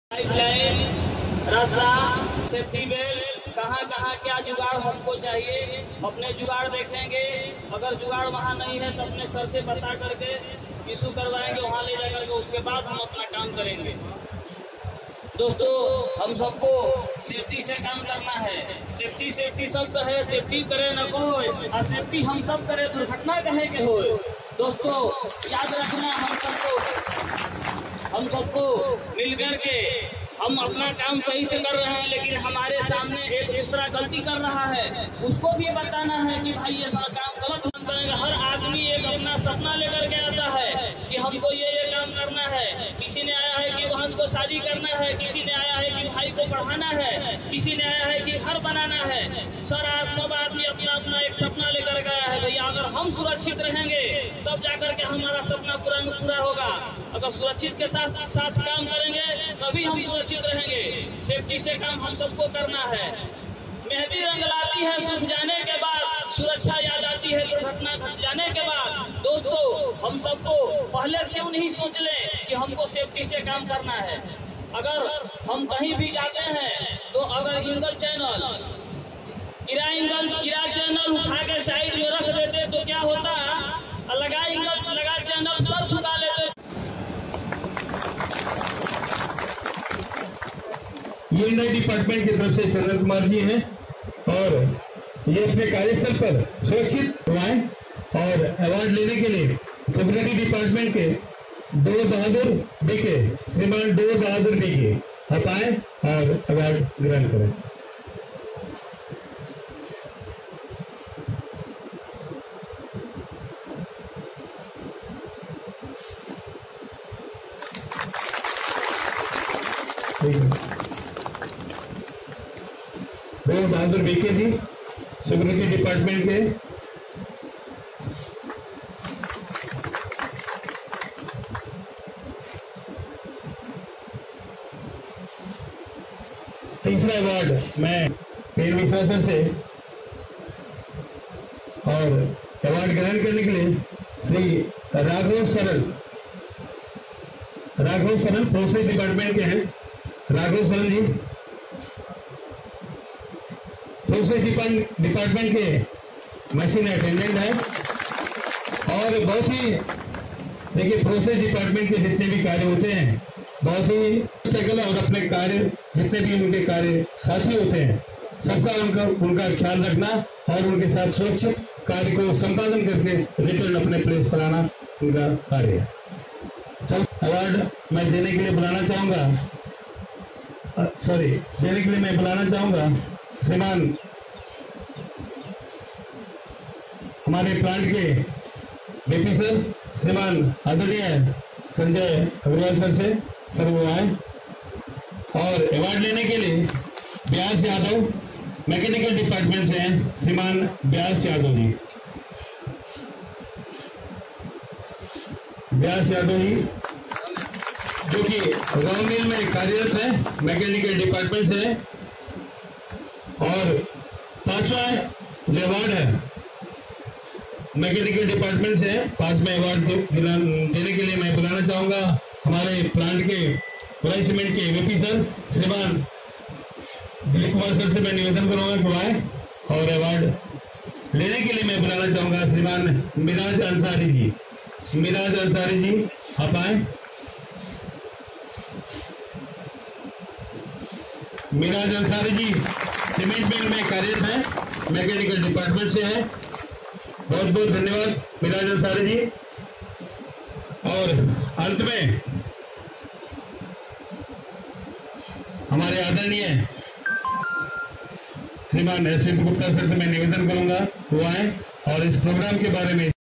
Line, रस्सा, safety belt, कहाँ कहाँ क्या जुगाड़ हमको चाहिए, अपने जुगाड़ देखेंगे। अगर जुगाड़ वहाँ नहीं है तो अपने सर से बता करके इशू करवाएंगे, वहाँ ले जा करके उसके बाद हम अपना काम करेंगे। दोस्तों, हम सबको सेफ्टी से काम करना है। सेफ्टी सेफ्टी सब है, सेफ्टी करे न कोई, और सेफ्टी हम सब करे, दुर्घटना कहे के हो। दोस्तों याद रखना, हम सबको मिलकर के हम अपना काम सही से कर रहे हैं, लेकिन हमारे सामने एक दूसरा गलती कर रहा है, उसको भी बताना है कि भाई ये सारा काम गलत हम करेंगे। हर आदमी एक अपना सपना लेकर के आता है कि हमको ये काम करना है। किसी ने आया है कि बहन को शादी करना है, किसी ने आया है कि भाई को पढ़ाना है, किसी ने आया है कि घर बनाना है। सब आदमी अपना अपना एक सपना लेकर गया है। भैया अगर हम सुरक्षित रहेंगे तब जाकर के हमारा सपना पूरा होगा। अगर सुरक्षित के साथ काम करेंगे तभी हम सुरक्षित रहेंगे। सेफ्टी से काम हम सबको करना है। मेहंदी रंग लाती है सुख जाने के बाद, सुरक्षा याद आती है दुर्घटना घट जाने के बाद। दोस्तों, हम सबको पहले क्यों नहीं सोच लें कि हमको सेफ्टी से काम करना है। अगर हम कहीं भी जाते हैं तो अगर गिरा चैनल उठा के साइड में रख देते तो क्या होता, लगा चैनल सब छुड़ा लेते। ये नए डिपार्टमेंट की तरफ से चंद्र कुमार जी हैं और ये अपने कार्यस्थल पर सुरक्षित हुआएं और अवार्ड लेने के लिए सिक्योरिटी डिपार्टमेंट के डोर बहादुर बीके, श्रीमान डोर बहादुर बीके आप आए और अवार्ड ग्रहण करें। डोर बहादुर बीके जी सिक्योरिटी डिपार्टमेंट के तीसरा अवार्ड मैं पीर विश्वासर से और अवार्ड ग्रहण करने के लिए श्री राघव सरल प्रोसेस डिपार्टमेंट के हैं। राघव सरल जी प्रोसेस डिपार्टमेंट के मशीन अटेंडेंट है और बहुत ही देखिए प्रोसेस डिपार्टमेंट के जितने भी कार्य होते हैं बहुत ही सफल और अपने कार्य जितने भी उनके कार्य साथी होते हैं सबका उनका ख्याल रखना और उनके साथ स्वच्छ कार्य को संपादन करके रिटर्न अपने प्लेस पर आना उनका कार्य है। चल अवार्ड मैं देने के लिए बुलाना चाहूंगा श्रीमान हमारे प्लांट के बीपी सर, श्रीमान आदरणीय संजय अग्रवाल सर वो आए और अवार्ड लेने के लिए व्यास यादव मैकेनिकल डिपार्टमेंट से हैं। श्रीमान व्यास यादव जी जो कि रॉ मिल में कार्यरत है, मैकेनिकल डिपार्टमेंट से है। और पांचवा जो अवार्ड है मैकेनिकल डिपार्टमेंट से है, पांचवा अवार्ड देने के लिए मैं बुलाना चाहूंगा हमारे प्लांट के गोलाई सीमेंट के वीपी सर श्रीमान दिलीप कुमार सर से मैं निवेदन करूंगा कि आए और अवार्ड लेने के लिए मैं बुलाना चाहूंगा श्रीमान मिराज अंसारी जी आप आए। मिराज अंसारी जी सीमेंट मिल में कार्यरत है, मैकेनिकल डिपार्टमेंट से है। बहुत बहुत धन्यवाद मिराज अंसारी जी। और अंत में हमारे आदरणीय श्रीमान एस.वी. गुप्ता सर से मैं निवेदन करूंगा वो आए और इस प्रोग्राम के बारे में